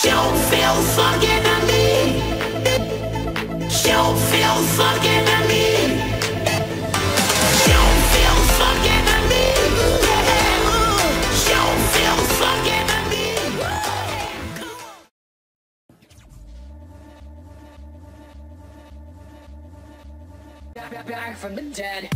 She'll feel fucking to me. She'll feel fucking to me. She'll feel fucking to me. She'll feel fucking to me. Back from the dead.